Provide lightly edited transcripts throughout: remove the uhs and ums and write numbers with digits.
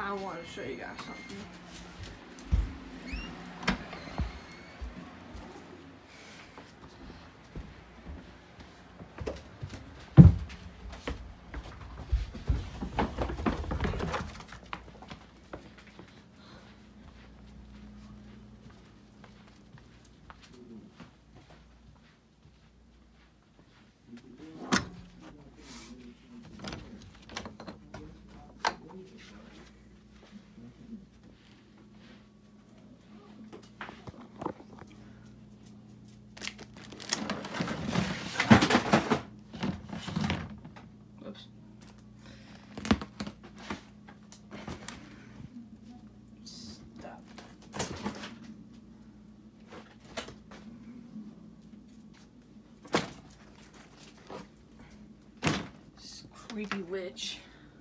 I want to show you guys something. Oops. Stop. This creepy witch.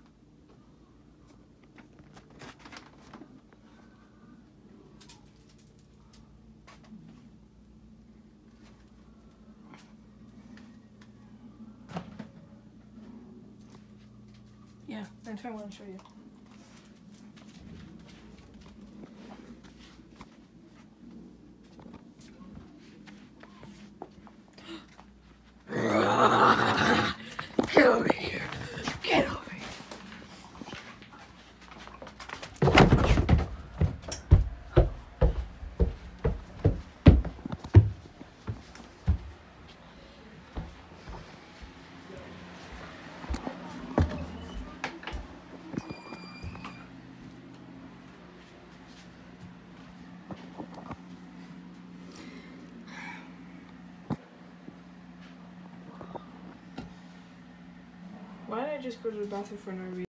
Yeah, that's what I want to show you. Get over here. Get over here. Why did I just go to the bathroom for no reason?